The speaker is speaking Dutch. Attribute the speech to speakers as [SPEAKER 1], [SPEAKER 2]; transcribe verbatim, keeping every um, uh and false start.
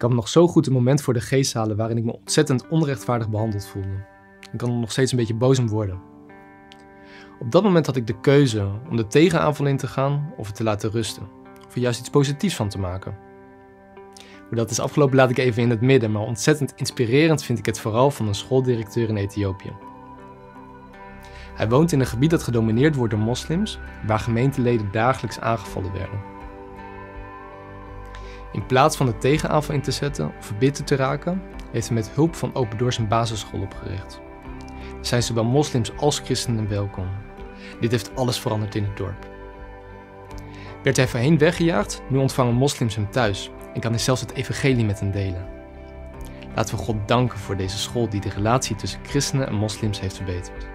[SPEAKER 1] kan me nog zo goed een moment voor de geest halen waarin ik me ontzettend onrechtvaardig behandeld voelde. Ik kan er nog steeds een beetje boos om worden. Op dat moment had ik de keuze om de tegenaanval in te gaan of het te laten rusten. Of er juist iets positiefs van te maken. Hoe dat is afgelopen laat ik even in het midden, maar ontzettend inspirerend vind ik het vooral van een schooldirecteur in Ethiopië. Hij woont in een gebied dat gedomineerd wordt door moslims, waar gemeenteleden dagelijks aangevallen werden. In plaats van de tegenaanval in te zetten of verbitterd te raken, heeft hij met hulp van Open Doors een basisschool opgericht. Er zijn zowel moslims als christenen welkom. Dit heeft alles veranderd in het dorp. Werd hij voorheen weggejaagd, nu ontvangen moslims hem thuis en kan hij zelfs het evangelie met hen delen. Laten we God danken voor deze school die de relatie tussen christenen en moslims heeft verbeterd.